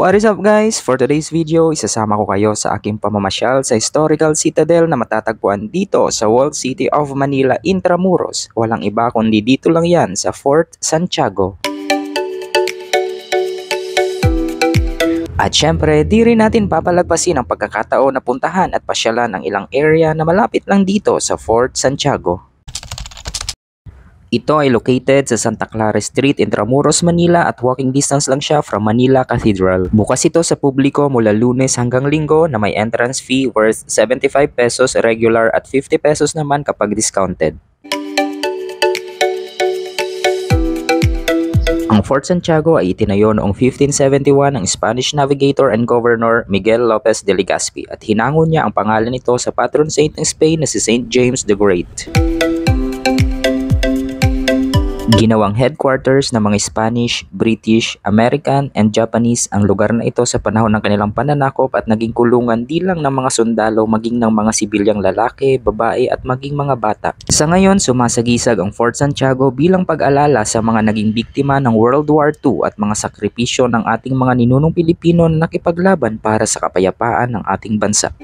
What is up guys? For today's video, isasama ko kayo sa aking pamamasyal sa historical citadel na matatagpuan dito sa Walled City of Manila, Intramuros. Walang iba kundi dito lang yan sa Fort Santiago. At syempre, di rin natin papalagpasin ang pagkakataon na puntahan at pasyalan ang ilang area na malapit lang dito sa Fort Santiago. Ito ay located sa Santa Clara Street, Intramuros, Manila at walking distance lang siya from Manila Cathedral. Bukas ito sa publiko mula Lunes hanggang Linggo na may entrance fee worth 75 pesos regular at 50 pesos naman kapag discounted. Ang Fort Santiago ay itinayo noong 1571 ng Spanish navigator and governor Miguel Lopez de Legazpi at hinango niya ang pangalan nito sa patron saint ng Spain na si Saint James the Great. Ginawang headquarters ng mga Spanish, British, American, and Japanese ang lugar na ito sa panahon ng kanilang pananakop at naging kulungan di lang ng mga sundalo maging ng mga sibilyang lalaki, babae at maging mga bata. Sa ngayon, sumasagisag ang Fort Santiago bilang pag-alala sa mga naging biktima ng World War II at mga sakripisyo ng ating mga ninunong Pilipino na nakipaglaban para sa kapayapaan ng ating bansa.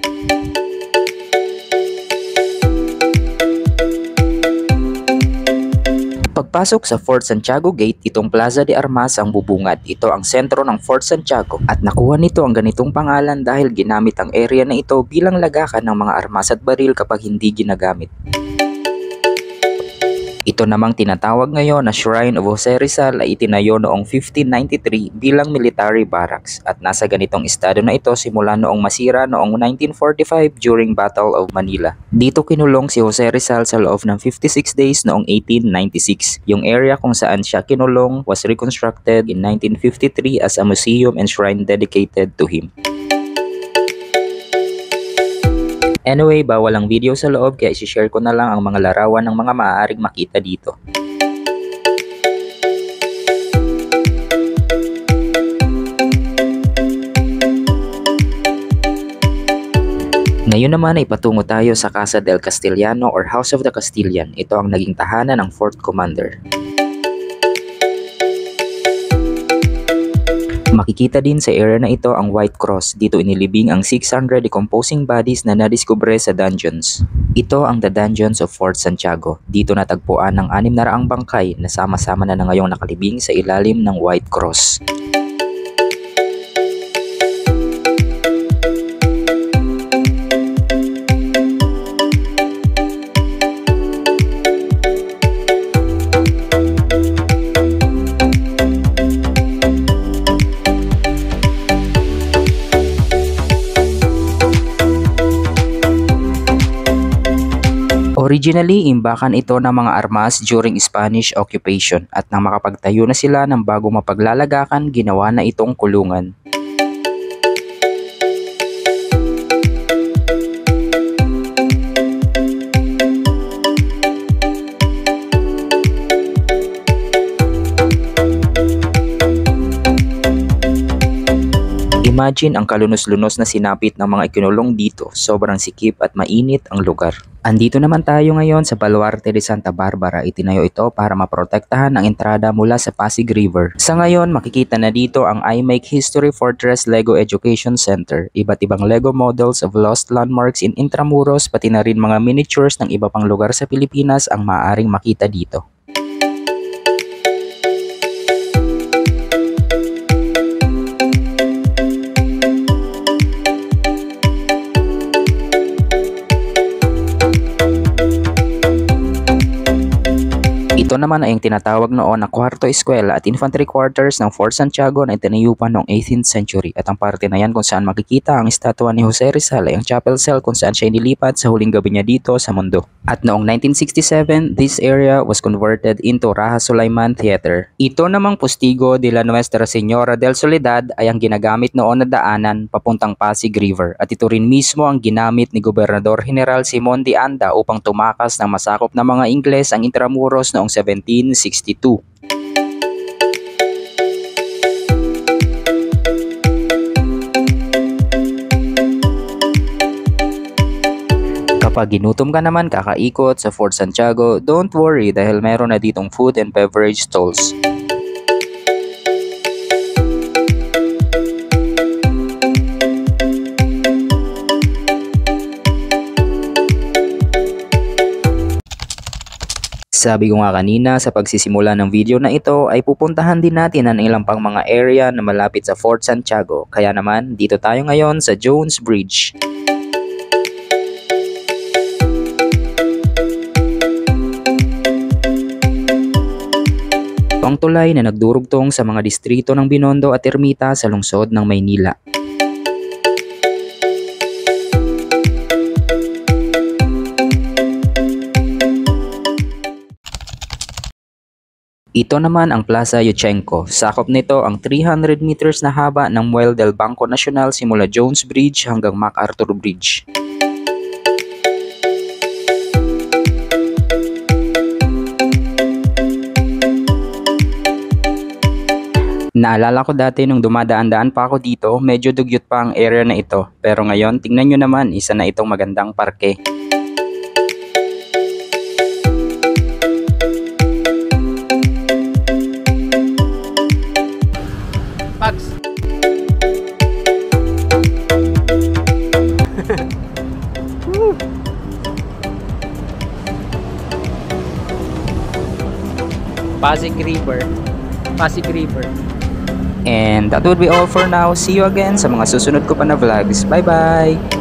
Pagpasok sa Fort Santiago Gate, itong Plaza de Armas ang bubungad. Ito ang sentro ng Fort Santiago at nakuha nito ang ganitong pangalan dahil ginamit ang area na ito bilang lagakan ng mga armas at baril kapag hindi ginagamit. Ito namang tinatawag ngayon na Shrine of Jose Rizal ay itinayo noong 1593 bilang military barracks at nasa ganitong estado na ito simula noong masira noong 1945 during Battle of Manila. Dito kinulong si Jose Rizal sa loob ng 56 days noong 1896. Yung area kung saan siya kinulong was reconstructed in 1953 as a museum and shrine dedicated to him. Anyway, bawal ang video sa loob kaya isi-share ko na lang ang mga larawan ng mga maaaring makita dito. Ngayon naman ay patungo tayo sa Casa del Castellano or House of the Castilian. Ito ang naging tahanan ng Fort Commander. Makikita din sa area na ito ang White Cross. Dito inilibing ang 600 decomposing bodies na nadiskubre sa dungeons. Ito ang The Dungeons of Fort Santiago. Dito natagpuan ng 600 bangkay na sama-sama na ngayong nakalibing sa ilalim ng White Cross. Originally, imbakan ito ng mga armas during Spanish occupation at nang makapagtayo na sila ng bago mapaglalagakan, ginawa na itong kulungan. Imagine ang kalunos-lunos na sinapit ng mga ikinulong dito, sobrang sikip at mainit ang lugar. Andito naman tayo ngayon sa Baluarte de Santa Barbara. Itinayo ito para maprotektahan ang entrada mula sa Pasig River. Sa ngayon, makikita na dito ang I Make History Fortress Lego Education Center. Iba't ibang Lego models of lost landmarks in Intramuros, pati na rin mga miniatures ng iba pang lugar sa Pilipinas ang maaaring makita dito. Ito naman ay ang tinatawag noon na kwarto eskwela at infantry quarters ng Fort Santiago na itinayo pa noong 18th century. At ang parte na yan kung saan makikita ang estatwa ni Jose Rizal ay ang chapel cell kung saan siya inilipat sa huling gabi niya dito sa mundo. At noong 1967, this area was converted into Raha Sulaiman Theater. Ito namang Postigo de la Nuestra Señora del Soledad ay ang ginagamit noon na daanan papuntang Pasig River. At ito rin mismo ang ginamit ni Gobernador General Simon de Anda upang tumakas ng masakop ng mga Ingles ang Intramuros noong 1762. Kapag ginutom ka naman kakaikot sa Fort Santiago, don't worry dahil meron na ditong food and beverage stalls. Sabi ko nga kanina, sa pagsisimula ng video na ito ay pupuntahan din natin ang ilang pang mga area na malapit sa Fort Santiago. Kaya naman, dito tayo ngayon sa Jones Bridge. Ito ang tulay na nagdurugtong sa mga distrito ng Binondo at Ermita sa lungsod ng Maynila. Ito naman ang Plaza Yuchengco. Sakop nito ang 300 meters na haba ng Muelle del Banco Nacional simula Jones Bridge hanggang MacArthur Bridge. Naalala ko dati nung dumadaan-daan pa ako dito, medyo dugyot pa ang area na ito. Pero ngayon, tingnan nyo naman, isa na itong magandang parke. Pags. Pasig River. Pasig River. And that would be all for now. See you again sa mga susunod ko pa na vlogs. Bye bye!